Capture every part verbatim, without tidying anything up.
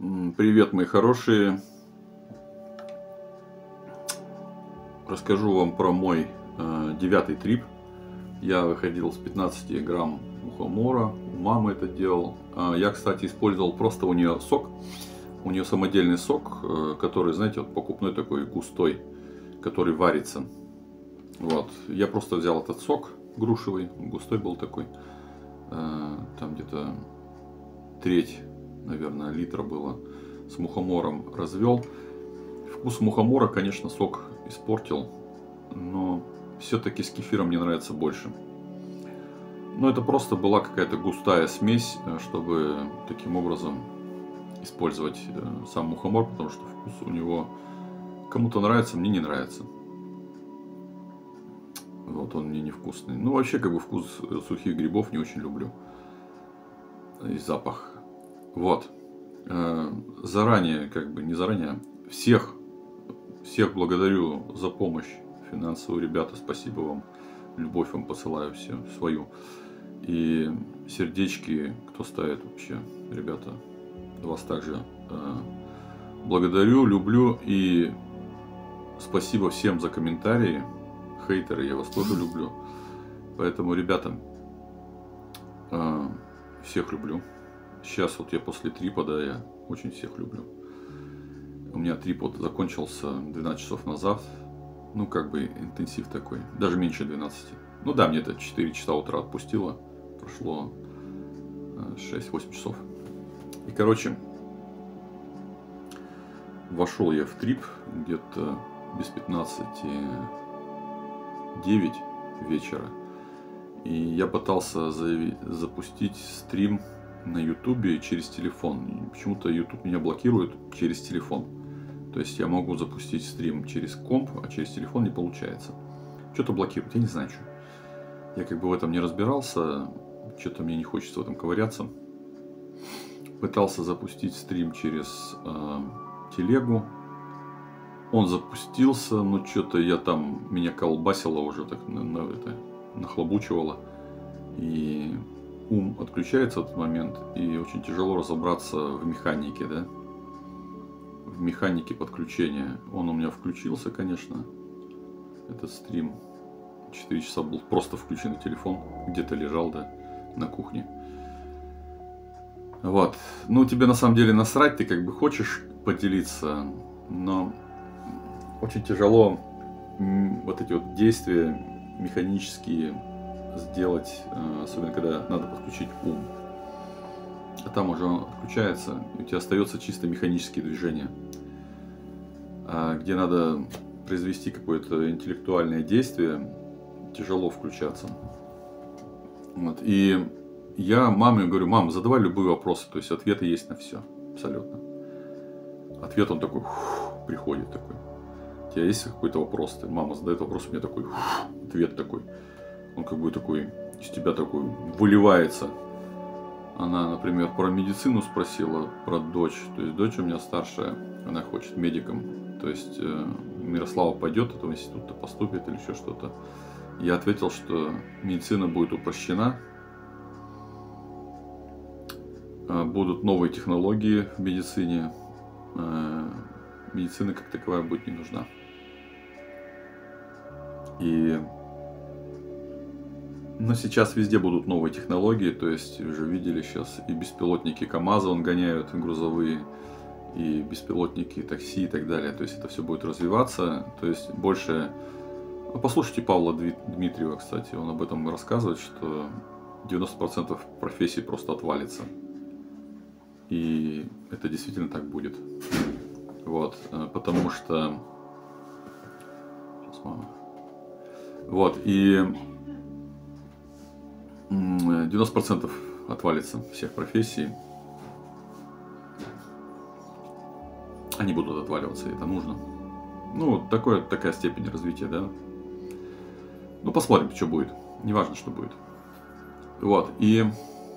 М, Привет, мои хорошие. Расскажу вам про мой э, девятый трип. Я выходил с пятнадцати грамм мухомора. У мамы это делал. А, Я, кстати, использовал просто у нее сок. У нее самодельный сок, э, который, знаете, вот покупной такой густой, который варится. Вот. Я просто взял этот сок грушевый, густой был такой. Э, Там где-то треть, наверное, литра было. С мухомором развел. Вкус мухомора, конечно, сок испортил, но все-таки с кефиром мне нравится больше. Но это просто была какая-то густая смесь, э, чтобы таким образом использовать э, сам мухомор, потому что вкус у него кому-то нравится, мне не нравится. Вот он мне невкусный. Ну, вообще, как бы вкус э, сухих грибов не очень люблю. И запах. Вот. Э, Заранее, как бы, не заранее, всех Всех благодарю за помощь финансовую, ребята, спасибо вам. Любовь вам посылаю все свою. И сердечки, кто ставит вообще, ребята, вас также э, благодарю, люблю. И спасибо всем за комментарии. Хейтеры, я вас тоже люблю. Поэтому, ребята, э, всех люблю. Сейчас вот я после трипа, да, я очень всех люблю. У меня трип вот закончился двенадцать часов назад. Ну, как бы интенсив такой. Даже меньше двенадцати. Ну да, мне это четыре часа утра отпустило. Прошло шесть-восемь часов. И, короче, вошел я в трип где-то без пятнадцати девять вечера. И я пытался заявить, запустить стрим на ютубе через телефон. И почему-то YouTube меня блокирует через телефон. То есть я могу запустить стрим через комп, а через телефон не получается. Что-то блокирует, я не знаю, что. Я как бы в этом не разбирался, что-то мне не хочется в этом ковыряться. Пытался запустить стрим через э, телегу. Он запустился, но что-то я там, меня колбасило уже, так на, на, это, нахлобучивало. И ум отключается в этот момент, и очень тяжело разобраться в механике, да. В механике подключения. Он у меня включился, конечно, этот стрим. четыре часа был просто включенный телефон. Где-то лежал, да, на кухне. Вот. Ну, тебе на самом деле насрать, ты как бы хочешь поделиться, но очень тяжело вот эти вот действия механические сделать, особенно когда надо подключить ум. А там уже он отключается, и у тебя остается чисто механические движения, где надо произвести какое-то интеллектуальное действие, тяжело включаться. Вот. И я маме говорю: мам, задавай любые вопросы, то есть ответы есть на все, абсолютно. Ответ он такой, фу, приходит такой. У тебя есть какой-то вопрос? Ты, мама задает вопрос, у меня такой, фу, ответ такой. Он как бы такой, из тебя такой выливается. Она, например, про медицину спросила, про дочь. То есть дочь у меня старшая, она хочет медиком. То есть э, Мирослава пойдет в этого института, поступит или еще что-то. Я ответил, что медицина будет упрощена. Э, будут новые технологии в медицине. Э, медицина как таковая будет не нужна. И... Но сейчас везде будут новые технологии, то есть уже видели сейчас и беспилотники КамАЗа он гоняют, грузовые, и беспилотники такси и так далее. То есть это все будет развиваться, то есть больше... Ну, послушайте Павла Дмитриева, кстати, он об этом рассказывает, что девяносто процентов профессий просто отвалится. И это действительно так будет. Вот, потому что... Сейчас, мама. Вот, и... девяносто процентов отвалится всех профессий. Они будут отваливаться, и это нужно. Ну, такое, такая степень развития, да. Ну, посмотрим, что будет. Неважно, что будет. Вот, и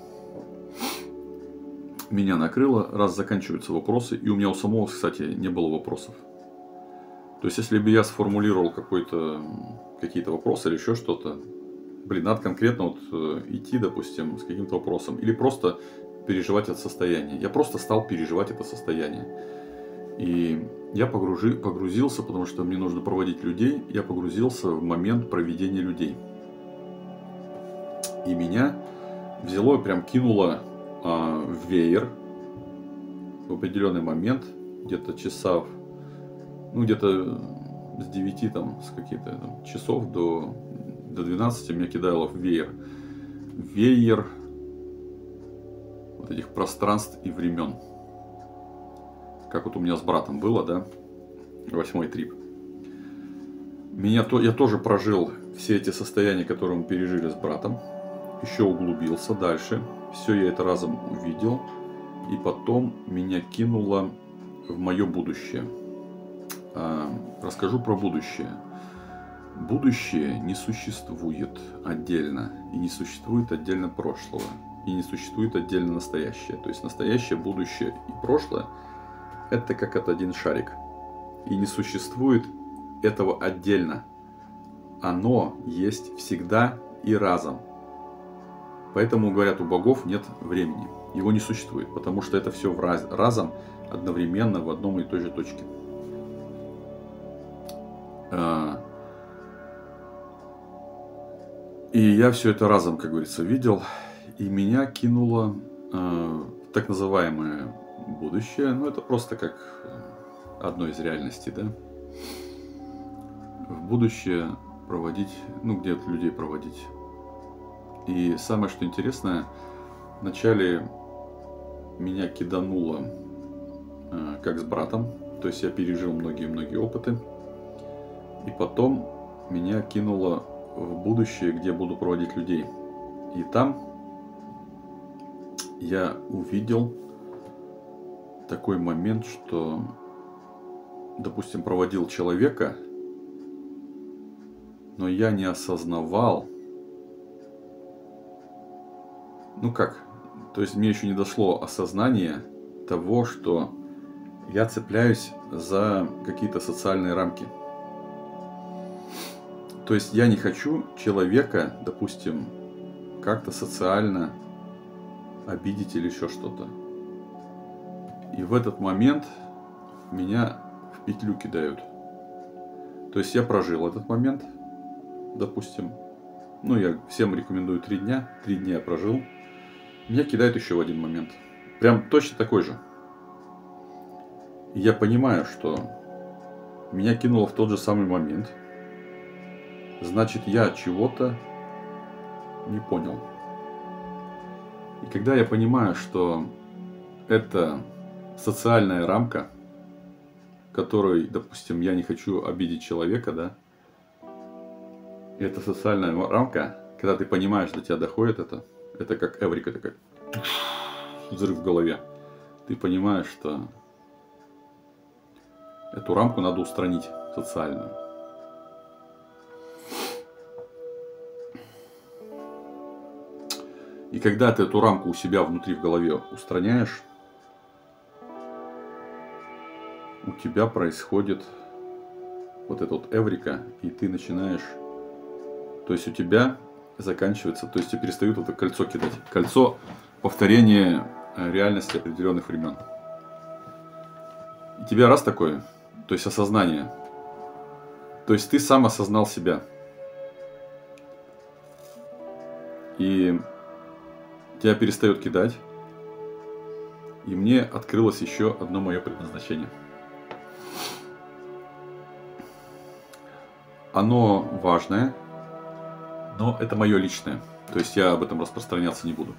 меня накрыло, раз заканчиваются вопросы. И у меня у самого, кстати, не было вопросов. То есть, если бы я сформулировал какой-то, какие-то вопросы или еще что-то, блин, надо конкретно вот идти, допустим, с каким-то вопросом. Или просто переживать это состояние. Я просто стал переживать это состояние. И я погружи, погрузился, потому что мне нужно проводить людей, я погрузился в момент проведения людей. И меня взяло и прям кинуло а, в веер в определенный момент, где-то часов, ну где-то с девяти там, с каких-то там, часов до, до двенадцати меня кидало в веер. Веер вот этих пространств и времен. Как вот у меня с братом было, да, восьмой трип. Меня то, я тоже прожил все эти состояния, которые мы пережили с братом. Еще углубился дальше. Все я это разом увидел. И потом меня кинуло в мое будущее. А, расскажу про будущее. Будущее не существует отдельно. И не существует отдельно прошлого. И не существует отдельно настоящее. То есть настоящее, будущее и прошлое — это как от один шарик. И не существует этого отдельно. Оно есть всегда и разом. Поэтому, говорят, у богов нет времени. Его не существует, потому что это все раз, разом, одновременно, в одном и той же точке. И я все это разом, как говорится, видел. И меня кинуло в так называемое будущее. Ну, это просто как одно из реальностей, да. В будущее проводить, ну, где-то людей проводить. И самое, что интересное, вначале меня кидануло, э, как с братом, то есть я пережил многие-многие опыты, и потом меня кинуло в будущее, где буду проводить людей. И там я увидел такой момент, что, допустим, проводил человека, но я не осознавал. Ну как? То есть мне еще не дошло осознание того, что я цепляюсь за какие-то социальные рамки. То есть я не хочу человека, допустим, как-то социально обидеть или еще что-то. И в этот момент меня в петлю кидают. То есть я прожил этот момент, допустим. Ну, я всем рекомендую три дня. Три дня я прожил. Меня кидают еще в один момент. Прям точно такой же. И я понимаю, что меня кинуло в тот же самый момент. Значит, я чего-то не понял. И когда я понимаю, что это социальная рамка, которой, допустим, я не хочу обидеть человека, да. И это социальная рамка, когда ты понимаешь, до тебя доходит это. Это как эврика такая. Взрыв в голове. Ты понимаешь, что эту рамку надо устранить, социальную. И когда ты эту рамку у себя внутри в голове устраняешь, у тебя происходит вот эта вот эврика, и ты начинаешь, то есть у тебя заканчивается, то есть тебе перестают это кольцо кидать. Кольцо повторения реальности определенных времен. И тебя раз такое, то есть осознание. То есть ты сам осознал себя. И тебя перестает кидать. И мне открылось еще одно мое предназначение. Оно важное, но это мое личное. То есть я об этом распространяться не буду.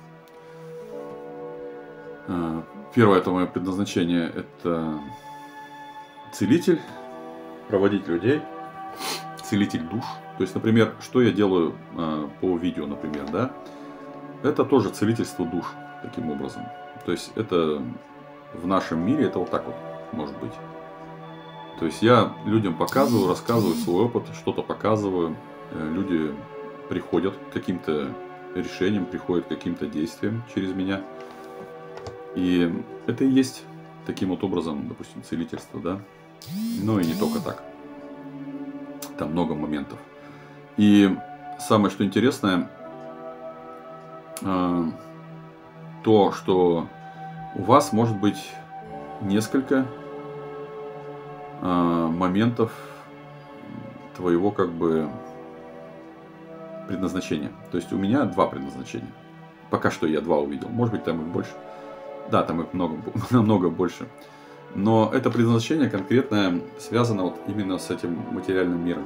Первое, это мое предназначение, это целитель, проводить людей, целитель душ. То есть, например, что я делаю по видео, например, да, это тоже целительство душ, таким образом. То есть это в нашем мире это вот так вот может быть. То есть я людям показываю, рассказываю свой опыт, что-то показываю, люди приходят к каким-то решениям, приходят к каким-то действиям через меня. И это и есть таким вот образом, допустим, целительство, да. Но и не только так. Там много моментов. И самое, что интересное, то, что у вас может быть несколько э, моментов твоего как бы предназначения. То есть у меня два предназначения. Пока что я два увидел. Может быть, там их больше. Да, там их много, намного больше. Но это предназначение конкретно связано вот именно с этим материальным миром.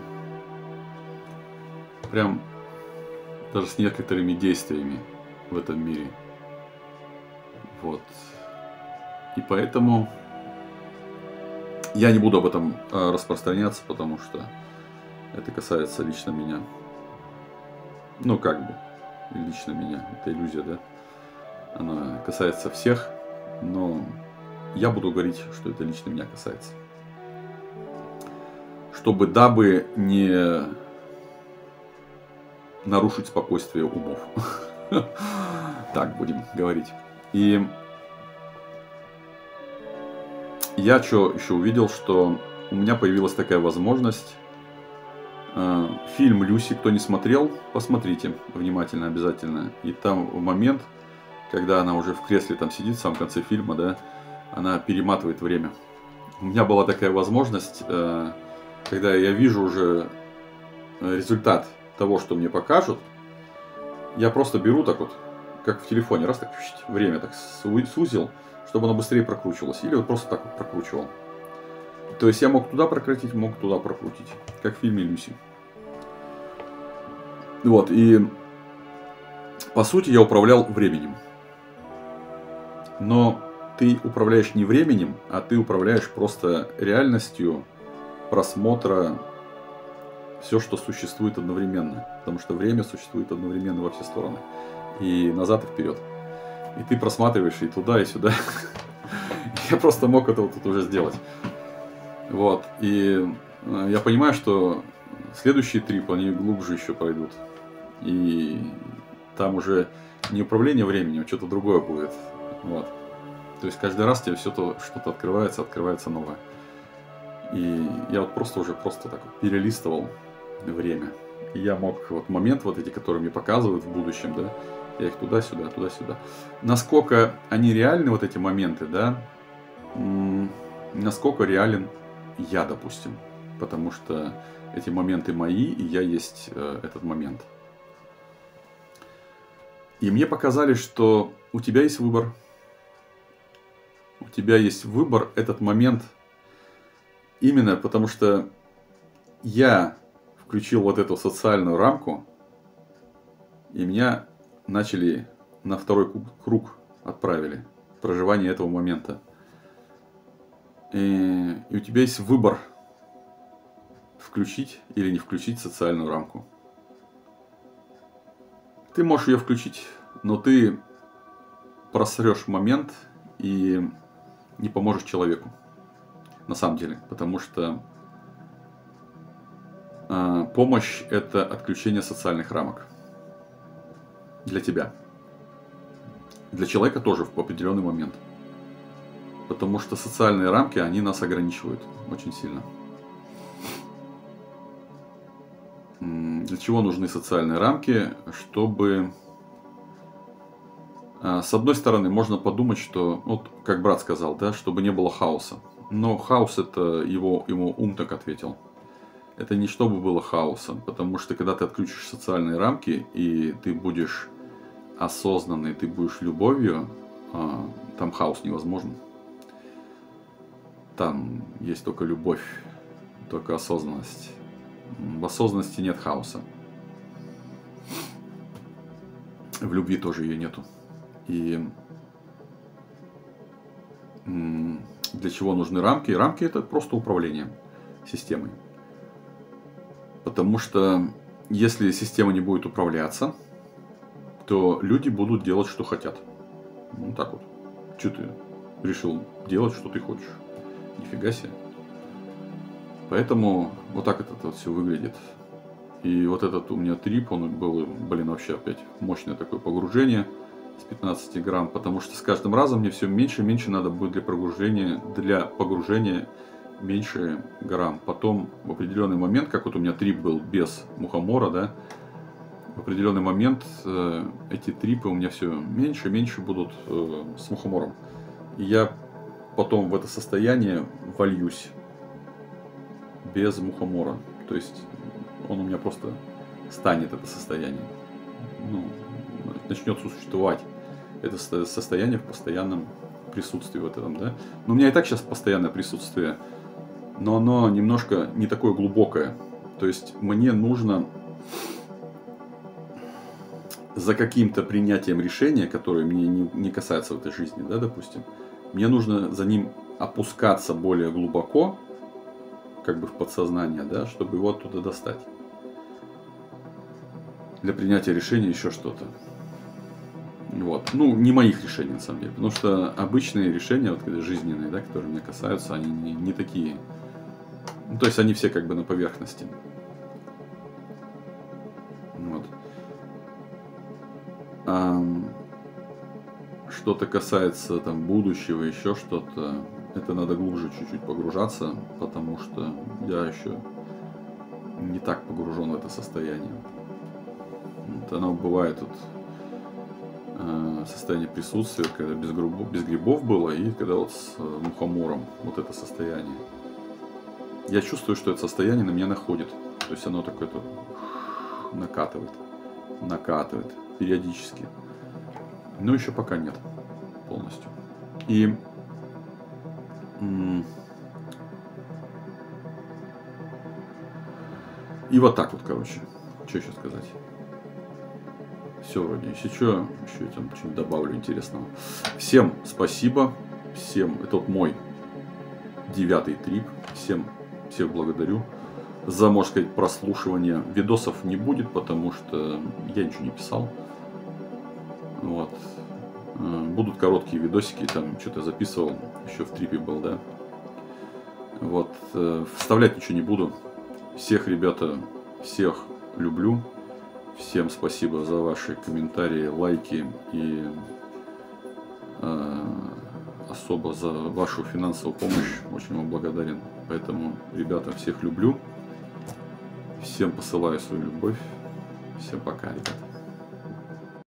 Прям даже с некоторыми действиями в этом мире. Вот. И поэтому я не буду об этом распространяться, потому что это касается лично меня. Ну, как бы, лично меня. Это иллюзия, да? Она касается всех, но я буду говорить, что это лично меня касается. Чтобы, дабы не нарушить спокойствие умов. Так будем говорить. И я что еще увидел, что у меня появилась такая возможность. Фильм «Люси», кто не смотрел, посмотрите внимательно обязательно. И там момент, когда она уже в кресле там сидит в самом конце фильма, да, она перематывает время. У меня была такая возможность, когда я вижу уже результат того, что мне покажут, я просто беру так вот, как в телефоне, раз так время так сузил, чтобы оно быстрее прокручивалось. Или вот просто так вот прокручивал. То есть я мог туда прокрутить, мог туда прокрутить. Как в фильме «Люси». Вот, и по сути я управлял временем. Но ты управляешь не временем, а ты управляешь просто реальностью просмотра все, что существует одновременно. Потому что время существует одновременно во все стороны. И назад, и вперед. И ты просматриваешь и туда, и сюда. Я просто мог это вот тут уже сделать. Вот. И я понимаю, что следующие трипы, они глубже еще пойдут. И там уже не управление временем, а что-то другое будет. Вот. То есть каждый раз тебе все то, что-то открывается, открывается новое. И я вот просто уже просто так вот перелистывал время. И я мог вот момент вот эти, которые мне показывают в будущем, да, я их туда-сюда, туда-сюда. Насколько они реальны, вот эти моменты, да, насколько реален я, допустим. Потому что эти моменты мои, и я есть э, этот момент. И мне показали, что у тебя есть выбор. У тебя есть выбор, этот момент. Именно потому что я включил вот эту социальную рамку, и меня начали на второй круг отправили. Проживание этого момента. И, и у тебя есть выбор, включить или не включить социальную рамку. Ты можешь ее включить, но ты просрешь момент и не поможешь человеку. На самом деле. Потому что э, помощь – это отключение социальных рамок. Для тебя. Для человека тоже в определенный момент. Потому что социальные рамки, они нас ограничивают очень сильно. Для чего нужны социальные рамки? Чтобы, с одной стороны, можно подумать, что, вот как брат сказал, да, чтобы не было хаоса. Но хаос, это его, ему ум так ответил. Это не чтобы было хаосом, потому что когда ты отключишь социальные рамки, и ты будешь осознанный, ты будешь любовью, там хаос невозможен. Там есть только любовь, только осознанность. В осознанности нет хаоса. В любви тоже ее нету. И для чего нужны рамки? Рамки – это просто управление системой. Потому что если система не будет управляться, то люди будут делать, что хотят. Ну так вот. Что ты решил делать, что ты хочешь? Нифига себе. Поэтому вот так это вот все выглядит. И вот этот у меня трип, он был, блин, вообще опять мощное такое погружение с пятнадцати грамм, потому что с каждым разом мне все меньше и меньше надо будет для погружения, для погружения меньше грамм. Потом в определенный момент, как вот у меня трип был без мухомора, да, в определенный момент э, эти трипы у меня все меньше и меньше будут э, с мухомором. И я потом в это состояние вольюсь без мухомора. То есть он у меня просто станет, это состояние. Ну, начнет существовать это состояние в постоянном присутствии в этом, да. Но у меня и так сейчас постоянное присутствие, но оно немножко не такое глубокое. То есть мне нужно за каким-то принятием решения, которое мне не, не касается в этой жизни, да, допустим, мне нужно за ним опускаться более глубоко, как бы в подсознание, да, чтобы его оттуда достать. Для принятия решения еще что-то. Вот. Ну, не моих решений, на самом деле. Потому что обычные решения, вот, жизненные, да, которые меня касаются, они не, не такие. Ну, то есть они все как бы на поверхности. Вот. А что-то касается там будущего, еще что-то, это надо глубже чуть-чуть погружаться, потому что я еще не так погружен в это состояние. Вот оно бывает вот, э, состояние присутствия, когда без грибов, без грибов было, и когда вот с э, мухомором, вот это состояние. Я чувствую, что это состояние на меня находит. То есть оно такое-то накатывает, накатывает периодически. Но еще пока нет полностью. И И вот так вот, короче. Что еще сказать? Все вроде. Если что, еще я там что-нибудь добавлю интересного. Всем спасибо. Всем. Это вот мой девятый трип. Всем, всех благодарю за, можно сказать, прослушивание. Видосов не будет, потому что я ничего не писал. Вот. Будут короткие видосики. Там что-то записывал. Еще в трипе был, да. Вот. Вставлять ничего не буду. Всех, ребята, всех люблю. Всем спасибо за ваши комментарии, лайки и э, особо за вашу финансовую помощь. Очень вам благодарен. Поэтому, ребята, всех люблю. Всем посылаю свою любовь. Всем пока, ребята.